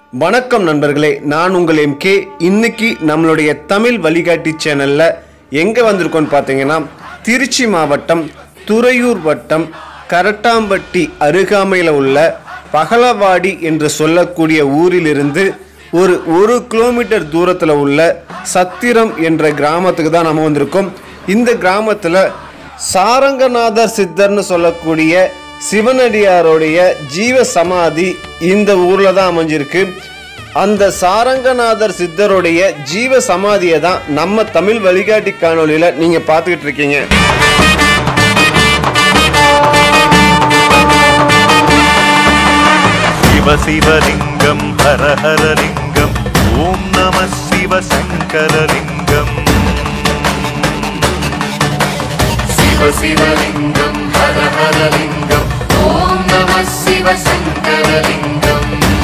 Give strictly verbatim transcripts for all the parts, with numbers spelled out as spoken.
வணக்கம் நண்பர்களே, நான் உங்கள் எம் கே. இன்னைக்கு நம்மளுடைய தமிழ் வழிகாட்டி சேனல்ல எங்க வந்திருக்கோம்னு பார்த்தீங்கன்னா, திருச்சி மாவட்டம் துறையூர் வட்டம் கரட்டாம்பட்டி அருகாமையில் உள்ள பகலவாடி என்று சொல்லக்கூடிய ஊரிலிருந்து ஒரு ஒரு கிலோமீட்டர் தூரத்தில் உள்ள சத்திரம் என்ற கிராமத்துக்கு தான் நம்ம வந்திருக்கோம். இந்த கிராமத்தில் சாரங்கநாதர் சித்தர்னு சொல்லக்கூடிய சிவனடியாருடைய ஜீவ சமாதி இந்த ஊரில் தான் அமைஞ்சிருக்கு. அந்த சாரங்கநாதர் சித்தருடைய ஜீவ சமாதியை தான் நம்ம தமிழ் வழிகாட்டி காணொலியில் நீங்கள் பார்த்துக்கிட்டு இருக்கீங்க. சிவ சிவலிங்கம் ஹர ஹரலிங்கம் ஓம் நம சிவ சங்கரலிங்கம். சிவ சிவலிங்கம் ஹர ஹரலிங்கம் ஓம் நம சிவ சங்கரலிங்கம்.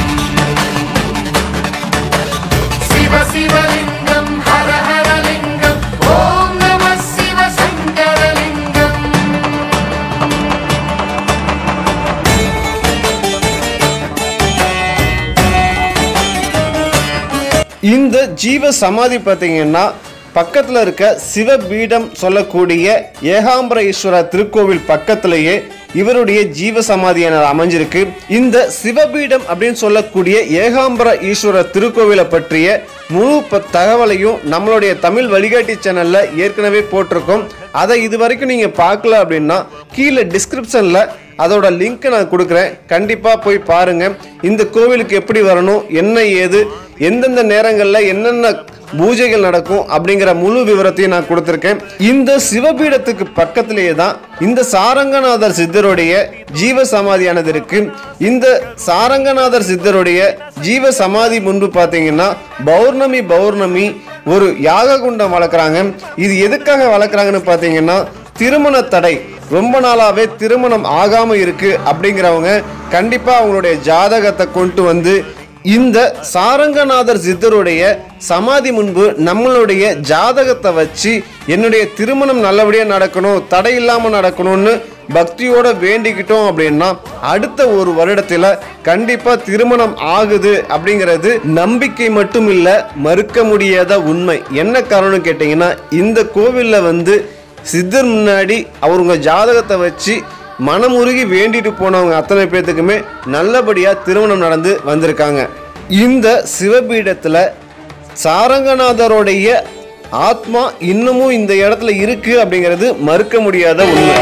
சிவ சிவலிங்கம் ஹர ஹரலிங்கம் ஓம் நம சிவ சங்கரலிங்கம். இந்த ஜீவ சமாதி பார்த்தீங்கன்னா பக்கத்தில் இருக்க சிவபீடம் சொல்லக்கூடிய ஏகாம்பர ஈஸ்வரர் திருக்கோவில் பக்கத்திலேயே இவருடைய ஜீவ சமாதியான அமைஞ்சிருக்கு. இந்த சிவபீடம் அப்படின்னு சொல்லக்கூடிய ஏகாம்பர ஈஸ்வரர் திருக்கோவிலை பற்றிய முழு தகவலையும் நம்மளுடைய தமிழ் வழிகாட்டி சேனல்ல ஏற்கனவே போட்டிருக்கோம். அதை இது வரைக்கும் நீங்க பார்க்கல அப்படின்னா கீழே டிஸ்கிரிப்ஷன்ல அதோட லிங்க் நான் கொடுக்குறேன், கண்டிப்பா போய் பாருங்க. இந்த கோவிலுக்கு எப்படி வரணும், என்ன ஏது, எந்தெந்த நேரங்களில் என்னென்ன பூஜைகள் நடக்கும் அப்படிங்கிற முழு விவரத்தையும் நான் கொடுத்துருக்கேன். இந்த சிவபீடத்துக்கு பக்கத்திலேயே தான் இந்த சாரங்கநாதர் சித்தருடைய ஜீவ சமாதியானது இருக்கு. இந்த சாரங்கநாதர் சித்தருடைய ஜீவ சமாதி முன்பு பார்த்தீங்கன்னா பௌர்ணமி பௌர்ணமி ஒரு யாக குண்டம் வளர்க்குறாங்க. இது எதுக்காக வளர்க்குறாங்கன்னு பார்த்தீங்கன்னா, திருமண தடை ரொம்ப நாளாவே திருமணம் ஆகாம இருக்கு அப்படிங்கிறவங்க கண்டிப்பா அவங்களுடைய ஜாதகத்தை கொண்டு வந்து இந்த சாரங்கநாதர் சித்தருடைய சமாதி முன்பு நம்மளுடைய ஜாதகத்தை வச்சு என்னுடைய திருமணம் நல்லபடியாக நடக்கணும், தடை இல்லாமல் நடக்கணும்னு பக்தியோட வேண்டிக்கிட்டோம் அப்படின்னா அடுத்த ஒரு வருடத்தில் கண்டிப்பாக திருமணம் ஆகுது அப்படிங்கிறது நம்பிக்கை மட்டும் இல்லை, மறுக்க முடியாத உண்மை. என்ன காரணம் கேட்டிங்கன்னா, இந்த கோவிலில் வந்து சித்தர் முன்னாடி அவருங்க ஜாதகத்தை வச்சு மனமுருகி வேண்டிட்டு போனவங்க அத்தனை பேர்த்துக்குமே நல்லபடியாக திருமணம் நடந்து வந்திருக்காங்க. இந்த சிவபீடத்தில் சாரங்கநாதருடைய ஆத்மா இன்னமும் இந்த இடத்துல இருக்கு அப்படிங்கிறது மறுக்க முடியாத உண்மை.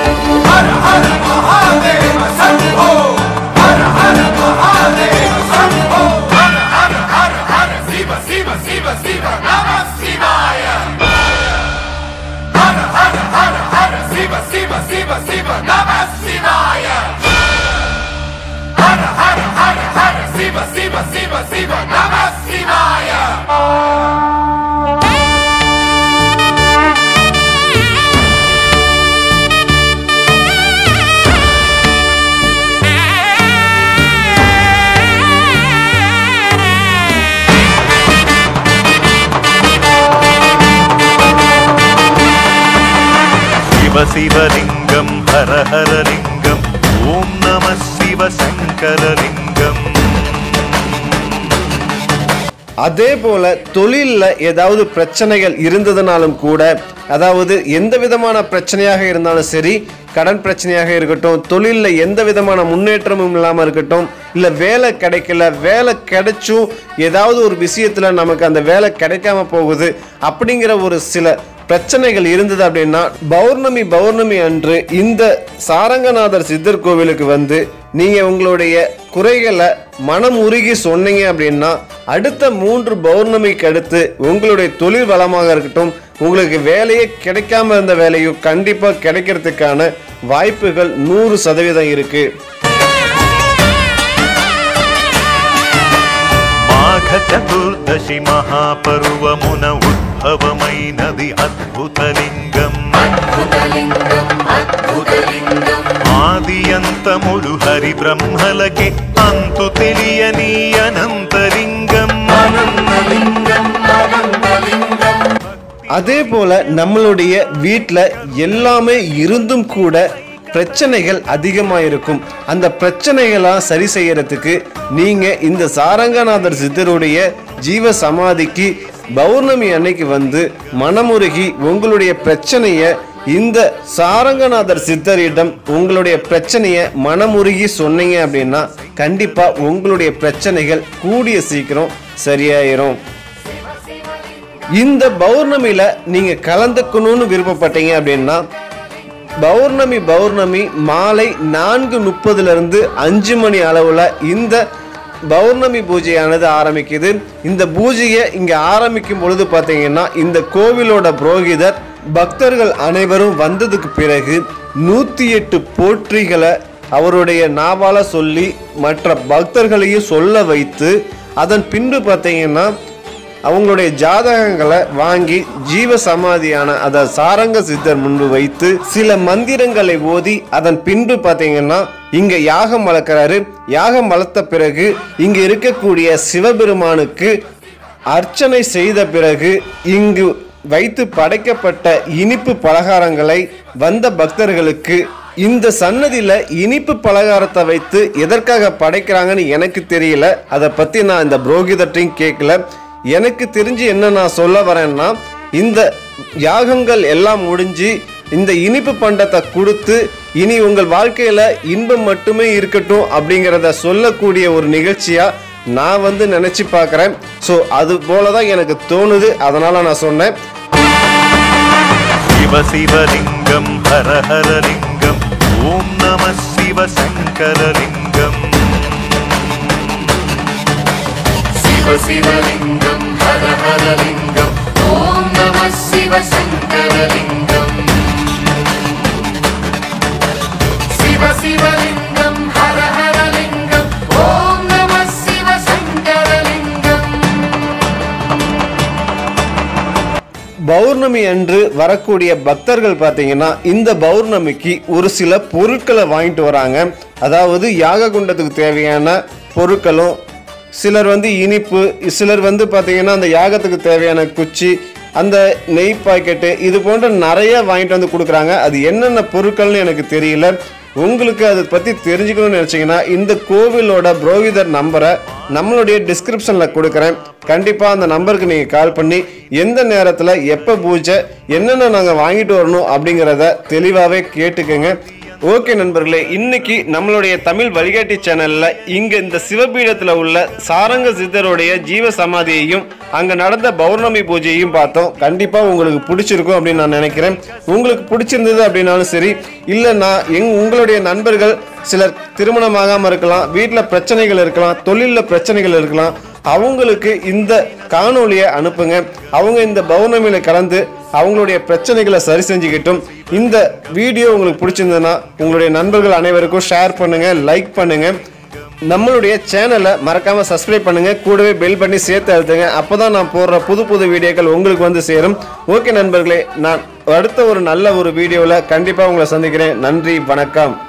சிவ சிவலிங்கம் ஹர ஹரலிங்கம் ஓம் நம சிவ சங்கரலிங்கம். அதே போல தொழிலில் ஏதாவது பிரச்சனைகள் இருந்ததுனாலும் கூட, அதாவது எந்த விதமான பிரச்சனையாக இருந்தாலும் சரி, கடன் பிரச்சனையாக இருக்கட்டும், தொழிலில் எந்த விதமான முன்னேற்றமும் இல்லாமல் இருக்கட்டும், இல்லை வேலை கிடைக்கல, வேலை கிடைச்சும் ஏதாவது ஒரு விஷயத்தில் நமக்கு அந்த வேலை கிடைக்காம போகுது அப்படிங்கிற ஒரு சில பிரச்சனைகள் இருந்தது அப்படின்னா பௌர்ணமி பௌர்ணமி அன்று இந்த சாரங்கநாதர் சித்தர் கோவிலுக்கு வந்து நீங்க உங்களுடைய குறைகளை மனம் உருகி சொன்னீங்க அப்படின்னா அடுத்த மூன்று பௌர்ணமிக்கு அடுத்து உங்களுடைய தொழில் வளமாக இருக்கட்டும், உங்களுக்கு வேலையே கிடைக்காம இருந்த வேலையும் கண்டிப்பா கிடைக்கிறதுக்கான வாய்ப்புகள் நூறு சதவீதம் இருக்கு. మాఘ చతుర్దశి మహాపర్వమున ఉద్భవమైనది అద్భుతలింగం. ఆది అంతములు హరి బ్రహ్మలకి అంతు తెలియని అనంతలింగం. அதே போல நம்மளுடைய வீட்டில் எல்லாமே இருந்தும் கூட பிரச்சனைகள் அதிகமாக இருக்கும். அந்த பிரச்சனைகளாக சரி செய்யறதுக்கு நீங்கள் இந்த சாரங்கநாதர் சித்தருடைய ஜீவ சமாதிக்கு பௌர்ணமி அன்னைக்கு வந்து மனமுருகி உங்களுடைய பிரச்சனையை இந்த சாரங்கநாதர் சித்தரிடம் உங்களுடைய பிரச்சனையை மனமுருகி சொன்னீங்க அப்படின்னா கண்டிப்பாக உங்களுடைய பிரச்சனைகள் கூடிய சீக்கிரம் சரியாயிரும். இந்த பௌர்ணமியில் நீங்கள் கலந்துக்கணும்னு விருப்பப்பட்டீங்க அப்படின்னா பௌர்ணமி பௌர்ணமி மாலை நான்கு முப்பதுலேருந்து அஞ்சு மணி அளவில் இந்த பௌர்ணமி பூஜையானது ஆரம்பிக்குது. இந்த பூஜையை இங்கே ஆரம்பிக்கும் பொழுது பார்த்தீங்கன்னா இந்த கோவிலோட புரோகிதர் பக்தர்கள் அனைவரும் வந்ததுக்கு பிறகு நூற்றி எட்டு போற்றிகளை அவருடைய நாவால சொல்லி மற்ற பக்தர்களையும் சொல்ல வைத்து அதன் பின்பு பார்த்தீங்கன்னா அவங்களுடைய ஜாதகங்களை வாங்கி ஜீவ சமாதியான அதாவது சாரங்க சித்தர் முன்பு வைத்து சில மந்திரங்களை ஓதி அதன் பின்பு பார்த்தீங்கன்னா இங்க யாகம் வளர்க்கிறாரு. யாகம் வளர்த்த பிறகு இங்க இருக்கக்கூடிய சிவபெருமானுக்கு அர்ச்சனை செய்த பிறகு இங்கு வைத்து படைக்கப்பட்ட இனிப்பு பலகாரங்களை வந்த பக்தர்களுக்கு இந்த சன்னதியில இனிப்பு பலகாரத்தை வைத்து எதற்காக படைக்கிறாங்கன்னு எனக்கு தெரியல. அதை பத்தி நான் இந்த புரோகிதர்ட்டையும் கேட்கல. எனக்கு தெரிஞ்சு என்ன நான் சொல்ல வரேன்னா இந்த யாகங்கள் எல்லாம் முடிஞ்சு இந்த இனிப்பு பண்டத்தை கொடுத்து இனி உங்கள் வாழ்க்கையில இன்பம் மட்டுமே இருக்கட்டும் அப்படிங்கிறத சொல்லக்கூடிய ஒரு நிகழ்ச்சியா நான் வந்து நினைச்சு பார்க்குறேன். ஸோ அது போலதான் எனக்கு தோணுது, அதனால நான் சொன்னேன். சிவ சிவலிங்கம் ஹர ஹரலிங்கம் ஓம் நம சிவ சங்கரலிங்கம். சிவ சிவலிங்கம் ஹர ஹரலிங்கம் ஓம் நம சிவ சங்கரலிங்கம். சிவ சிவலிங்கம் ஹர ஹரலிங்கம் ஓம் நம சிவ சங்கரலிங்கம். பௌர்ணமி அன்று வரக்கூடிய பக்தர்கள் பார்த்தீங்கன்னா இந்த பௌர்ணமிக்கு ஒரு சில பொருட்களை வாங்கிட்டு வராங்க. அதாவது யாக குண்டத்துக்கு தேவையான பொருட்களும், சிலர் வந்து இனிப்பு, சிலர் வந்து பார்த்தீங்கன்னா அந்த யாகத்துக்கு தேவையான குச்சி, அந்த நெய் பாக்கெட்டு, இது போன்ற நிறைய வாங்கிட்டு வந்து கொடுக்குறாங்க. அது என்னென்ன பொருட்கள்னு எனக்கு தெரியல. உங்களுக்கு அதை பற்றி தெரிஞ்சுக்கணும்னு நினச்சிங்கன்னா இந்த கோவிலோட புரோகிதர் நம்பரை நம்மளுடைய டிஸ்கிரிப்ஷனில் கொடுக்குறேன். கண்டிப்பாக அந்த நம்பருக்கு நீங்கள் கால் பண்ணி எந்த நேரத்தில் எப்போ பூஜை என்னென்ன நாங்கள் வாங்கிட்டு வரணும் அப்படிங்கிறத தெளிவாகவே கேட்டுக்கோங்க. ஓகே நண்பர்களே, இன்னைக்கு நம்மளுடைய தமிழ் வழிகாட்டி சேனல்ல இங்க இந்த சிவபீடத்துல உள்ள சாரங்க சித்தருடைய ஜீவ சமாதியையும் அங்க நடந்த பௌர்ணமி பூஜையையும் பார்த்தோம். கண்டிப்பா உங்களுக்கு பிடிச்சிருக்கும் அப்படின்னு நான் நினைக்கிறேன். உங்களுக்கு பிடிச்சிருந்தது அப்படின்னாலும் சரி, இல்லைன்னா எங் உங்களுடைய நண்பர்கள் சிலர் திருமணமாகாம இருக்கலாம், வீட்டில் பிரச்சனைகள் இருக்கலாம், தொழிலில் பிரச்சனைகள் இருக்கலாம், அவங்களுக்கு இந்த காணொலியை அனுப்புங்க. அவங்க இந்த பௌர்ணமியில கலந்து அவங்களுடைய பிரச்சனைகளை சரி செஞ்சுக்கிட்டும். இந்த வீடியோ உங்களுக்கு பிடிச்சிருந்ததுன்னா உங்களுடைய நண்பர்கள் அனைவருக்கும் ஷேர் பண்ணுங்க, லைக் பண்ணுங்க. நம்மளுடைய சேனலை மறக்காம சப்ஸ்கிரைப் பண்ணுங்க, கூடவே பெல் பண்ணி சேர்த்து அழுத்துங்க. அப்போதான் நான் போடுற புது புது வீடியோக்கள் உங்களுக்கு வந்து சேரும். ஓகே நண்பர்களே, நான் அடுத்த ஒரு நல்ல ஒரு வீடியோவில் கண்டிப்பாக உங்களை சந்திக்கிறேன். நன்றி, வணக்கம்.